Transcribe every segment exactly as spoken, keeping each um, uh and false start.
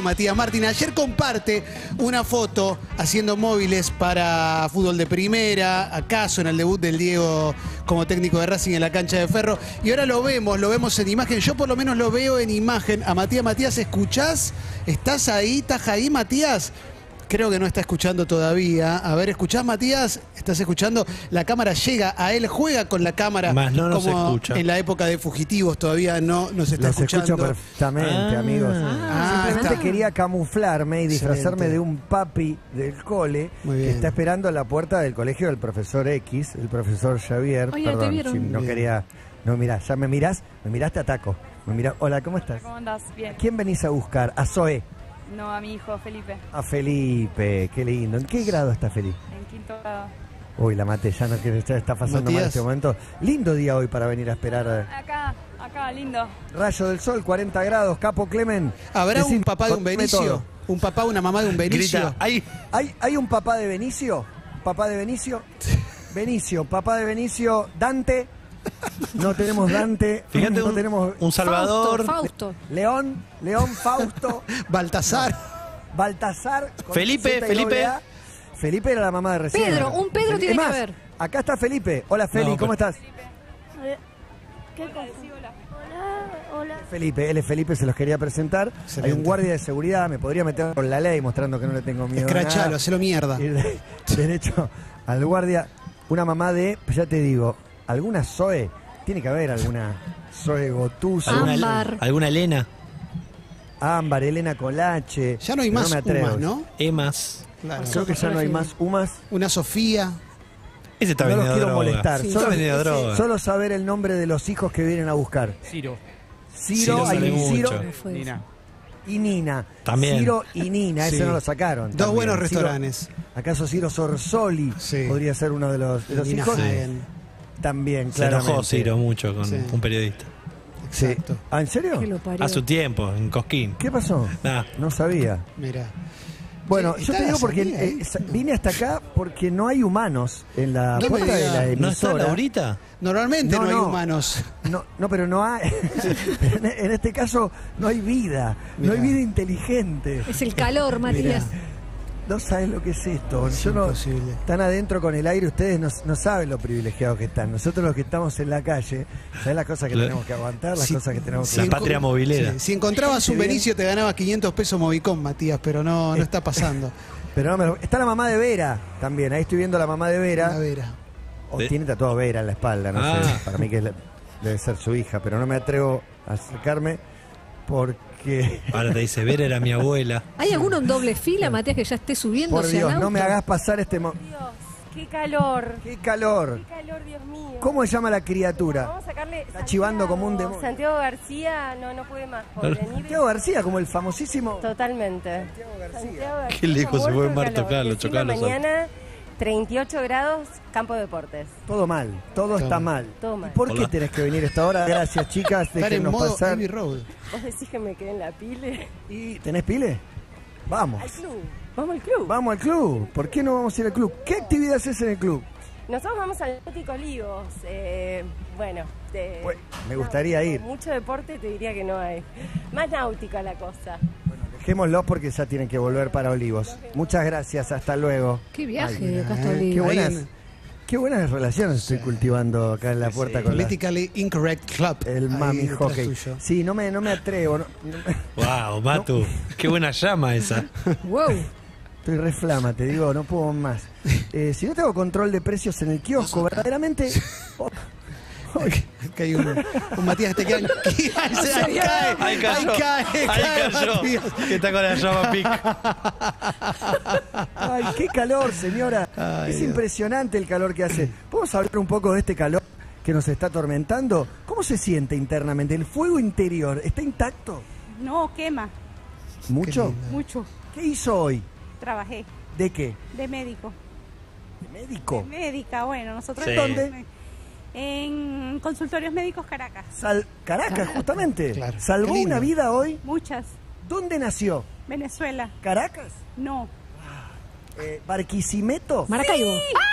Matías Martín. Ayer comparte una foto haciendo móviles para fútbol de primera, acaso en el debut del Diego como técnico de Racing en la cancha de Ferro. Y ahora lo vemos, lo vemos en imagen. Yo por lo menos lo veo en imagen. A Matías, Matías, ¿escuchás? ¿Estás ahí? ¿Estás ahí, Matías? Creo que no está escuchando todavía. A ver, ¿escuchás, Matías? ¿Estás escuchando? La cámara llega a él, juega con la cámara. Más no nos como escucha. En la época de Fugitivos todavía no nos está Los escuchando. escucho perfectamente, Ah. amigos. Ah, Simplemente está. quería camuflarme y disfrazarme Excelente. de un papi del cole Muy que bien. está esperando a la puerta del colegio del profesor X, el profesor Javier. Oye, ¿te Perdón, vieron? si no Bien. quería... No, mirá, ya me mirás, me mirás, te ataco. Me mirás, hola, ¿cómo estás? ¿Cómo andás? Bien. ¿A quién venís a buscar? A Zoe. No, a mi hijo Felipe, A Felipe, qué lindo. ¿En qué grado está Felipe? en quinto grado. Uy, la maté, ya no quiere, ya está pasando mal Matías. este momento. Lindo día hoy para venir a esperar. Acá, acá, lindo. Rayo del sol, cuarenta grados, Capo Clemen. ¿Habrá Decime, un papá de un contame Benicio? todo. ¿Un papá, una mamá de un Benicio? Grita, ¡ay! ¿Hay, ¿Hay un papá de Benicio? ¿Papá de Benicio? Benicio, papá de Benicio, Dante. No tenemos Dante. Fíjate, no un, tenemos un Salvador. Fausto, Fausto. León, León, Fausto, Baltasar. Baltasar. con Felipe, Z y Felipe. doble A. Felipe era la mamá de recién. Pedro, un Pedro Fel- tiene es que más, haber. Acá está Felipe. Hola Feli, No, ¿cómo pero- estás? ¿Qué pasa? Hola, hola. Felipe, él es Felipe, se los quería presentar. Excelente. Hay un guardia de seguridad, me podría meter con la ley mostrando que no le tengo miedo a Escrachalo, nada. hacelo mierda. Ir de- derecho al guardia. Una mamá de, pues ya te digo, alguna Zoe, tiene que haber alguna Zoe Gotuso, Ah. ¿Alguna, Ámbar. ¿Alguna Elena? Ámbar, Elena Colache. Ya no hay pero más me atrevo. Umas, ¿no? Emas. Claro. Creo que ya no hay más Umas. Una Sofía. Ese está No los vendiendo quiero droga. molestar. Sí. Está Solo, vendiendo droga. solo saber el nombre de los hijos que vienen a buscar. Ciro. Ciro, Ciro hay sale un Ciro mucho. Fue Nina. y Nina. También. Ciro y Nina, Sí. ese no lo sacaron. Dos también. buenos Ciro- restaurantes. ¿Acaso Ciro Sorsoli Sí. podría ser uno de los, de los Nina hijos? Hagen. También, Se enojó claramente. Ciro mucho con Sí. un periodista. Sí. Exacto. ¿Ah, en serio? Que lo parió. A su tiempo, en Cosquín. ¿Qué pasó? Nah. No sabía. Mira. Bueno, Sí, yo está te digo la porque salida ahí. eh, sa- vine hasta acá porque no hay humanos en la No me puerta de diga. la ¿No está emisora. Laurita? Normalmente no, No, hay no. humanos. No, no, pero no hay. en, en este caso no hay vida. No hay Mirá. vida inteligente. Es el calor, Matías. No saben lo que es esto. Es Yo no, imposible. están adentro con el aire, ustedes no, no saben lo privilegiados que están. Nosotros los que estamos en la calle, ¿sabes las cosas que La- tenemos que aguantar? Las Si- cosas que tenemos que La si patria enco- movilera. sí, Si encontrabas un Bien. Benicio te ganabas quinientos pesos Movicom, Matías, pero no, no está pasando. Pero no me lo- está la mamá de Vera también. Ahí estoy viendo a la mamá de Vera. A ver. O De- tiene tatuado Vera en la espalda, no Ah. sé. Para mí que es la- debe ser su hija, pero no me atrevo a acercarme porque, Ahora te dice, Vera era mi abuela. ¿Hay alguno en doble fila, Matías, que ya esté subiendo? por Dios, no me hagas pasar este momento. Dios, qué calor. ¡Qué calor! Qué calor, Dios mío. ¿Cómo se llama la criatura? Vamos a sacarle. Está chivando como un demonio. Santiago García no, no puede más. Pobre, ni- Santiago García, como el famosísimo. Totalmente. Santiago García. Santiago García Qué lejos se muerto fue de Marto calor. Carlos, Decime chocalos. mañana, treinta y ocho grados, campo de deportes. Todo mal, todo está mal. Todo mal. ¿Y por qué Hola. tenés que venir a esta hora? Gracias, chicas, Estar en déjennos modo pasar. Abbey Road. ¿Vos decís que me quedé en la pile? ¿Y tenés pile? Vamos. Al club. Vamos al club. Vamos al club. ¿Por qué no vamos a ir al club? ¿Qué actividad haces en el club? Nosotros vamos al Náutico Olivos. Eh, bueno, de- Bueno, me gustaría ir. Mucho deporte te diría que no hay. Más náutica la cosa. Dejémoslo porque ya tienen que volver para Olivos. Muchas gracias, hasta luego. Qué viaje Ay, de acá hasta eh, Qué Olivos. buenas, Ahí en- qué buenas relaciones estoy cultivando acá en la puerta con la- Politically Incorrect Club. el Ahí mami detrás hockey. tuyo. Sí, no me, no me atrevo. no- no- Wow, Matu. Qué buena llama esa. Wow. estoy re flama, te digo, no puedo más. Eh, si no tengo control de precios en el kiosco, verdaderamente... oh, Que hay un, un Matías que te queda. Ahí se- ahí cae. Ahí cayó. Ahí cae. Ahí cae cayó. Matías. Que está con la llama pic. Ay, qué calor, señora. Ay, es Dios. impresionante el calor que hace. ¿Podemos hablar un poco de este calor que nos está atormentando? ¿Cómo se siente internamente? ¿El fuego interior está intacto? No, quema. ¿Mucho? lindo. Mucho. ¿Qué hizo hoy? Trabajé ¿De qué? de médico. ¿De médico? Médica, bueno, nosotros... Sí. ¿Dónde? En consultorios médicos Caracas. Sal Caracas, justamente. Claro. ¿Salvó Qué lindo. una vida hoy? Muchas. ¿Dónde nació? Venezuela. ¿Caracas? No. Eh, ¿Barquisimeto? Maracaibo.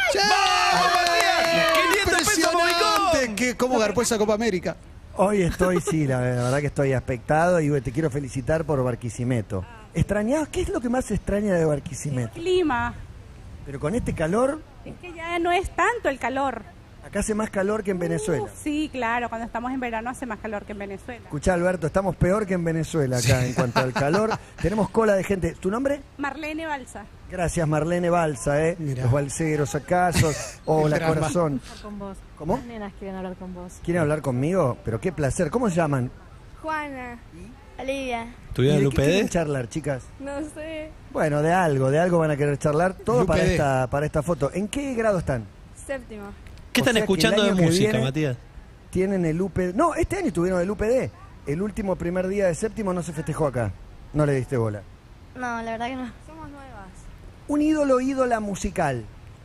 Impresionante. Que cómo garpó esa Copa América. Hoy estoy, sí, la verdad que estoy aspectado y te quiero felicitar por Barquisimeto. ¿Extrañás? ¿Qué es lo que más extraña de El Barquisimeto? clima. Pero con este calor, Es que ya no es tanto el calor. acá hace más calor que en Venezuela. Uh, sí, claro, cuando estamos en verano hace más calor que en Venezuela. Escuchá, Alberto, estamos peor que en Venezuela acá en cuanto al calor. Tenemos cola de gente. ¿Tu nombre? Marlene Balsa. Gracias, Marlene Balsa, ¿eh? Mirá. Los balseros, acaso. Hola, El drama. corazón. Con vos. ¿Cómo? Las nenas quieren hablar con vos. ¿Quieren hablar conmigo? Pero qué placer. ¿Cómo se llaman? Juana. Olivia. ¿Tuvieron ¿Y el de qué quieren U P D? charlar, chicas? No sé. Bueno, de algo, de algo van a querer charlar. Todo U P D. para esta, para esta foto. ¿En qué grado están? Séptimo. ¿Qué O están sea que escuchando el de año que música, viene- Matías? Tienen el U P D. No, este año tuvieron el U P D. El último primer día de séptimo no se festejó acá. No le diste bola. No, la verdad que no. Somos nuevas. Un ídolo, ídola musical.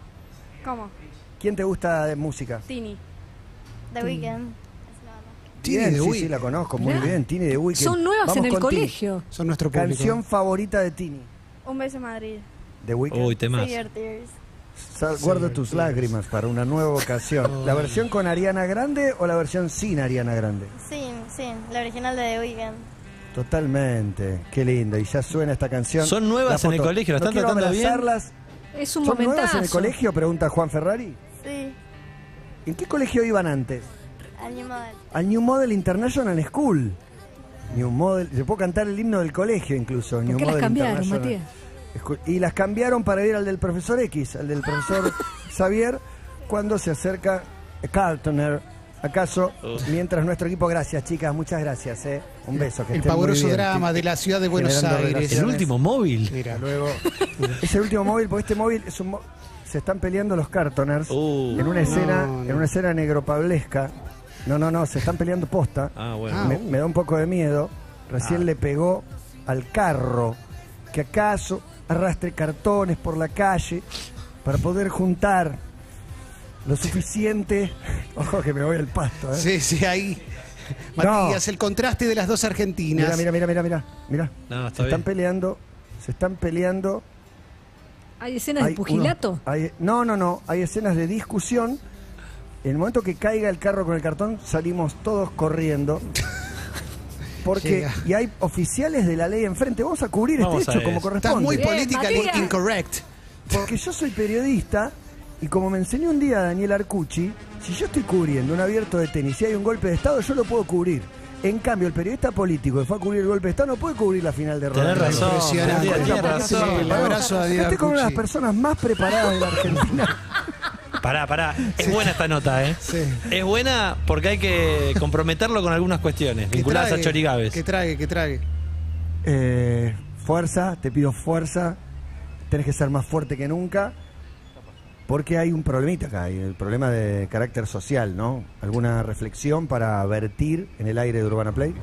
¿Cómo? ¿Quién te gusta de música? Tini. The Weeknd. Tini Bien, de sí, Weeknd. sí, la conozco muy Mirá. bien. Tini de Weeknd. Son nuevas Vamos en el con Tini. colegio. Son nuestro público. Canción favorita de Tini. Un beso Madrid. De Weeknd. Uy, temas. Save Your Tears. Sa- Guardo tus lágrimas para una nueva ocasión. ¿La versión con Ariana Grande o la versión sin Ariana Grande? Sí, sí. La original de The Weeknd. Totalmente. Qué linda. Y ya suena esta canción. Son nuevas La en el foto. colegio, ¿la No están quiero tratando bien? abrazarlas. Es un ¿Son nuevas momentazo. en el colegio? Pregunta Juan Ferrari. Sí. ¿En qué colegio iban antes? Al New Model. Al New Model International School. New Model. Se puede cantar el himno del colegio incluso. ¿Por New qué las Model cambiaron, International Matías? School. Y las cambiaron para ir al del profesor X, al del profesor Xavier, cuando se acerca Cartoner. ¿Acaso? Mientras nuestro equipo, gracias chicas, muchas gracias, ¿eh? Un beso. Que El estén muy pavoroso bien. drama de la ciudad de Buenos Generando Aires. El relaciones. último móvil. Mira, Luego, es el último móvil, porque este móvil es un mo- se están peleando los Cartoners Uh. en una escena, No, no. en una escena negropablesca. No, no, no, se están peleando posta. Ah, bueno. Ah, me, uh. me da un poco de miedo. Recién Ah. le pegó al carro que acaso arrastre cartones por la calle para poder juntar lo suficiente. Ojo que me voy al pasto, ¿eh? sí, sí, ahí. No. Matías, el contraste de las dos argentinas. Mira, mira, mira, mira, mira. No, Se está están bien. peleando, se están peleando. ¿Hay escenas de Hay pugilato? unos- hay- no, no, no. Hay escenas de discusión. En el momento que caiga el carro con el cartón, salimos todos corriendo. Porque, Llega. y hay oficiales de la ley enfrente. Vamos a cubrir Vamos este a hecho ver. como Estás corresponde. muy Bien, politically Matías. incorrect. Porque yo soy periodista y como me enseñó un día Daniel Arcucci, si yo estoy cubriendo un abierto de tenis y hay un golpe de Estado, yo lo puedo cubrir. En cambio, el periodista político que fue a cubrir el golpe de Estado no puede cubrir la final de Tenés Roland Garros. razón, Impresionante. Matías, tenés Porque razón. se El preparó. abrazo a Daniel Estoy con una de las Arcucci. personas más preparadas de la Argentina. Pará, pará. Es buena esta nota, ¿eh? Sí. Es buena porque hay que comprometerlo con algunas cuestiones Que vinculadas trague, a Chorigaves. Que trague, que trague. Eh, fuerza, te pido fuerza. Tenés que ser más fuerte que nunca. Porque hay un problemita acá, hay el problema de carácter social, ¿no? ¿Alguna reflexión para vertir en el aire de Urbana Play?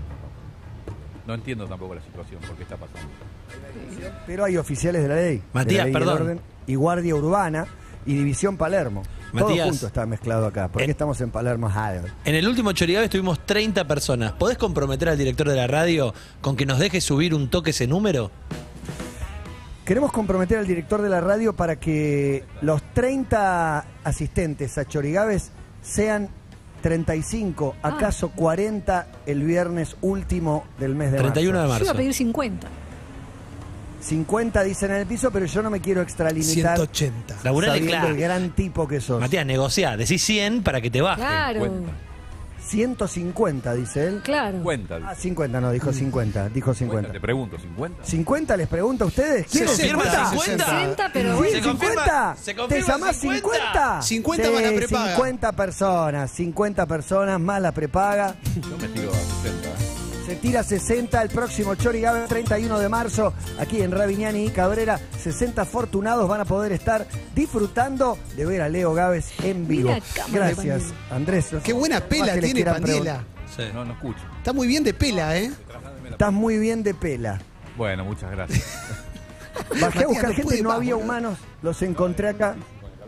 No entiendo tampoco la situación, por qué está pasando. Pero hay oficiales de la ley. Matías, de la ley y el perdón. orden, y Guardia Urbana y División Palermo. Todo Matías. junto está mezclado acá. ¿Por qué Eh. estamos en Palermo Higher? En el último Chorigaves tuvimos treinta personas. ¿Podés comprometer al director de la radio con que nos deje subir un toque ese número? Queremos comprometer al director de la radio para que los treinta asistentes a Chorigaves sean treinta y cinco, Ah. acaso cuarenta el viernes último del mes de treinta y uno de marzo. Yo iba a marzo. pedir cincuenta. cincuenta dicen en el piso, pero yo no me quiero extralimitar ciento ochenta. Laburale, sabiendo claro. el gran tipo que sos. Matías, negociá. Decís cien para que te baje. Claro, Cuenta. ciento cincuenta, dice él. claro. Cuenta. Ah, cincuenta, no, dijo cincuenta, dijo cincuenta. Te pregunto, ¿cincuenta? ¿cincuenta les pregunto a ustedes? ¿Quieren Se confirma cincuenta? cincuenta. sesenta, pero Sí, bueno. Se confirma- cincuenta. se ¿Te confirma llamás cincuenta? cincuenta? cincuenta Sí, más la prepaga. cincuenta personas, cincuenta personas más la prepaga. Yo me tiro a sesenta. ¿eh? Se tira sesenta el próximo Chorigaves, treinta y uno de marzo, aquí en Ravignani y Cabrera. sesenta afortunados van a poder estar disfrutando de ver a Leo Gávez en vivo. Mira, cámara, Gracias, Pandiela. Andrés. Qué buena Más pela que les tiene quieran Pandiela. Sí. No, no escucho. Está muy bien de pela, ¿eh? Estás muy bien de pela. Bueno, muchas gracias. Bajé a Matías, buscar no gente, puede no más, había boludo. humanos, los encontré acá.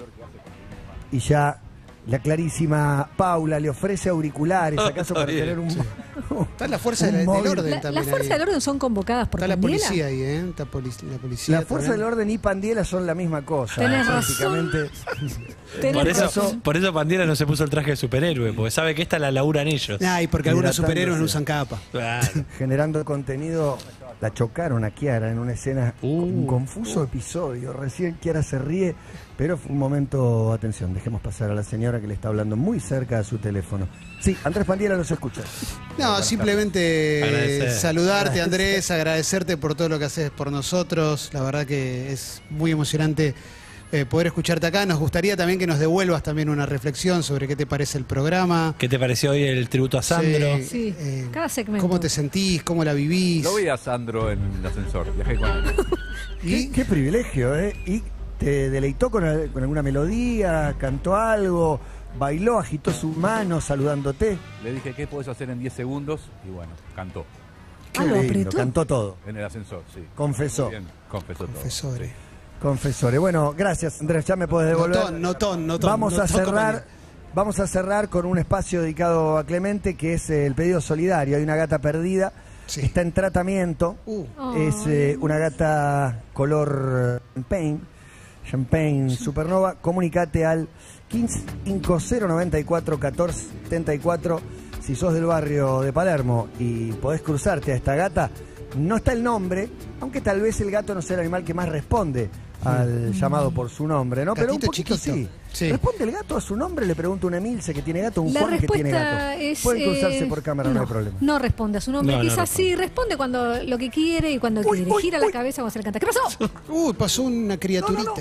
Y ya la clarísima Paula le ofrece auriculares, acaso Está para bien. tener un... Está la fuerza Un del, del móvil. orden La- también. ¿Las fuerzas ahí. del orden son convocadas por Está la Pandiela? policía ahí, ¿eh? Está polic- la policía. La fuerza del también. orden y Pandiela son la misma cosa. Tenés eh, razón. Básicamente. Tenés Por eso, razón. por eso Pandiela no se puso el traje de superhéroe, porque sabe que esta la laburan ellos. Ay, porque algunos Hidratándose. superhéroes no usan capa. Claro. Generando contenido la chocaron a Kiara en una escena, Uh, un confuso uh. episodio. Recién Kiara se ríe, pero fue un momento, atención, dejemos pasar a la señora que le está hablando muy cerca a su teléfono. Sí, Andrés Pandiela los escucha. No, simplemente Agradecer. saludarte, Andrés, agradecerte por todo lo que haces por nosotros. La verdad que es muy emocionante eh, poder escucharte acá. Nos gustaría también que nos devuelvas también una reflexión sobre qué te parece el programa. ¿Qué te pareció hoy el tributo a Sandro? Sí, Sí, eh, cada segmento. ¿Cómo te sentís? ¿Cómo la vivís? Lo vi a Sandro en el ascensor, viajé con él. ¿Y? Qué privilegio, ¿eh? ¿Y te deleitó con, con alguna melodía? ¿Cantó algo? ¿Bailó? ¿Agitó su mano saludándote? Le dije, ¿qué podés hacer en diez segundos? Y bueno, cantó. Qué Ah, lo lindo, apretó. cantó todo. En el ascensor, sí. Confesó. Muy bien, confesó todo. Profesores. Confesores. Bueno, gracias, Andrés, ya me podés devolver. Notón, notón, notón. Vamos a notón, cerrar, compañero. vamos a cerrar con un espacio dedicado a Clemente, que es el pedido solidario. Hay una gata perdida, Sí. está en tratamiento. Uh, Es eh, una gata color champagne, champagne supernova. Comunicate al quince cinco cero noventa y cuatro catorce setenta y cuatro. Si sos del barrio de Palermo y podés cruzarte a esta gata, no está el nombre, aunque tal vez el gato no sea el animal que más responde al llamado por su nombre, ¿no? Pero un Gatito poquito chiquito. sí. Sí. ¿Responde el gato a su nombre? Le pregunta un Emilce que tiene gato, un La Juan que tiene respuesta gato. es. Pueden cruzarse eh, por cámara, no, hay problema. No responde a su nombre. No, no Quizás responde. sí responde cuando lo que quiere y cuando Uy, quiere. uy, Gira uy. la cabeza cuando se le canta. ¿Qué pasó? Uy, pasó una criaturita. No, no,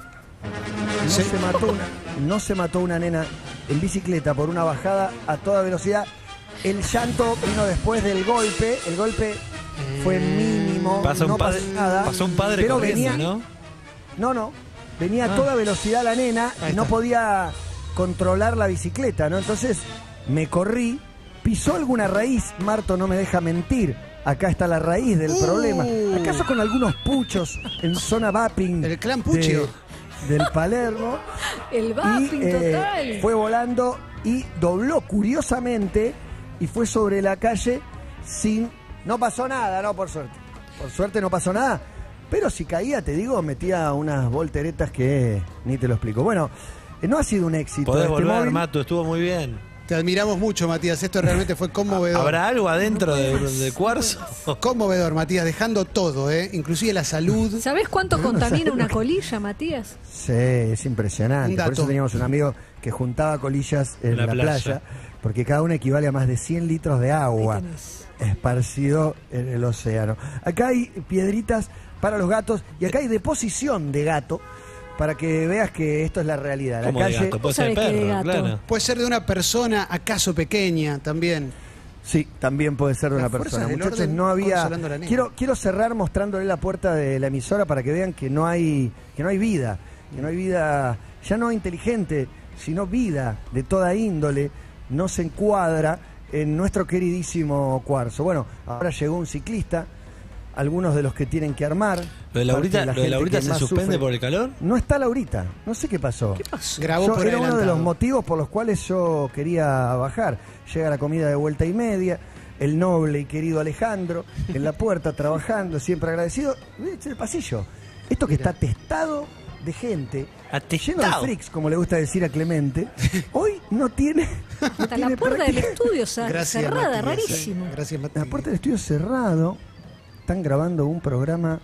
No se mató una, no se mató una nena en bicicleta por una bajada a toda velocidad. El llanto vino después del golpe. El golpe fue mínimo. Pasó no un padre, pasó nada. pasó un padre pero corriendo, venía, ¿no? No, no. Venía a Ah. toda velocidad la nena Ahí y no está. podía controlar la bicicleta, ¿no? Entonces me corrí, pisó alguna raíz. Marto no me deja mentir. Acá está la raíz del Uh. problema. ¿Acaso con algunos puchos en zona Vaping? El clan de- Puccio. del Palermo. El Y vaping eh, total. fue volando y dobló curiosamente y fue sobre la calle sin... No pasó nada, no, por suerte. Por suerte no pasó nada. Pero si caía, te digo, metía unas volteretas que ni te lo explico. Bueno, eh, no ha sido un éxito. Podés este volver, móvil. Matu, estuvo muy bien. Te admiramos mucho, Matías. Esto realmente fue conmovedor. ¿Habrá algo adentro de, de cuarzo? Conmovedor, Matías, dejando todo, ¿eh? Inclusive la salud. ¿Sabés cuánto contamina una colilla, Matías? Sí, es impresionante. Un Por eso dato. teníamos un amigo que juntaba colillas en En la, la playa. playa. porque cada una equivale a más de cien litros de agua Ahí tenés. esparcido en el océano. Acá hay piedritas para los gatos y acá hay deposición de gato para que veas que esto es la realidad. La ¿Cómo de calle, gato? Puede Vos sabés ser que de perro, gato. claro. Puede ser de una persona, acaso pequeña, también. sí, también puede ser de Las una fuerzas persona. del Muchachos, orden no había. consolando a la nena. Quiero quiero cerrar mostrándole la puerta de la emisora para que vean que no hay que no hay vida, que no hay vida ya no inteligente, sino vida de toda índole. No se encuadra en nuestro queridísimo Cuarzo. Bueno, ahora llegó un ciclista, algunos de los que tienen que armar. ¿Lo de Laurita, parte lo de gente Laurita que se más suspende sufre. por el calor? No está Laurita, no sé qué pasó. ¿Qué pasó? Grabó Yo- por era uno de los adelantado. motivos por los cuales yo quería bajar. Llega la comida de vuelta y media, el noble y querido Alejandro en la puerta trabajando, siempre agradecido. Es el pasillo. Esto que está atestado de gente, lleno de Atestado. freaks, como le gusta decir a Clemente, hoy no tiene. no Hasta tiene la puerta del práctica- estudio sa- Gracias, cerrada, Matías. rarísimo. Gracias, Matías. La puerta del estudio cerrado. Están grabando un programa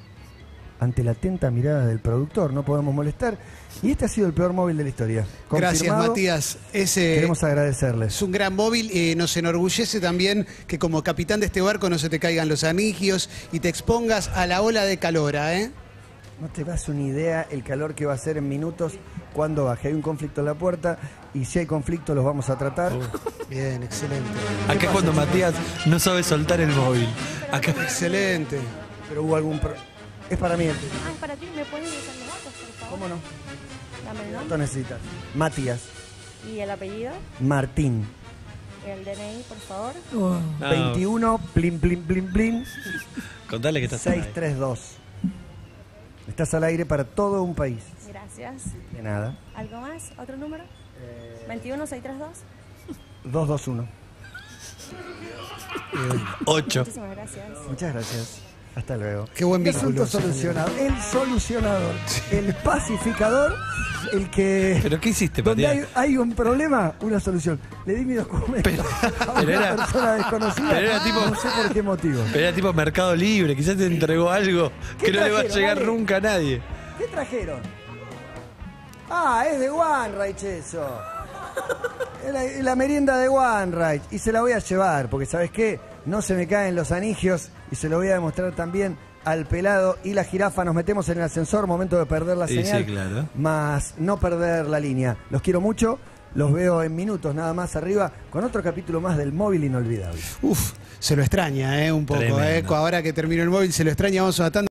ante la atenta mirada del productor. No podemos molestar. Y este ha sido el peor móvil de la historia. Gracias, Confirmado. Matías. Ese Queremos agradecerles. es un gran móvil. Eh, nos enorgullece también que como capitán de este barco no se te caigan los anillos y te expongas a la ola de calora, ¿eh? No te das una idea el calor que va a ser en minutos cuando baje. Hay un conflicto en la puerta y si hay conflicto los vamos a tratar. Bien, excelente. Acá es cuando Matías no sabe soltar el móvil. Acá. Excelente. Pero hubo algún... pro- Es para mí. Ah, es para ti, ¿me puedes decir los datos, por favor? ¿Cómo no? Dame el ¿Cuánto nombre necesitas? Matías. y el apellido, Martín. el D N I, por favor. Oh. No, veintiuno, plin, plin, plin, plin, contale que estás ahí. seiscientos treinta y dos. Estás al aire para todo un país. Gracias. De nada. ¿Algo más? ¿Otro número? Eh, veintiuno seiscientos treinta y dos. dos dos uno. Ocho. Muchísimas gracias. Muchas gracias. Hasta luego. Qué buen Asunto vínculo. solucionado. El solucionador. El pacificador el que... ¿Pero qué hiciste, Donde hay, Matías? hay un problema, una solución. Le di mi documento Pero- a pero una era- persona desconocida. pero era tipo- No sé por qué motivo. Pero era tipo Mercado Libre, quizás te entregó algo ¿Qué que no le va a trajeron, llegar Ale? nunca a nadie. ¿Qué trajeron? Ah, es de OneRide eso. Es la, es la merienda de OneRide. Y se la voy a llevar, porque ¿sabes qué? No se me caen los anillos y se lo voy a demostrar también al pelado y la jirafa. Nos metemos en el ascensor, momento de perder la Sí, señal. sí, claro. Más no perder la línea. Los quiero mucho. Los veo en minutos nada más arriba con otro capítulo más del Móvil Inolvidable. Uf, se lo extraña, ¿eh? Un poco, ¿eh? Tremendo. Ahora que terminó el móvil, se lo extraña. Vamos a una tanda.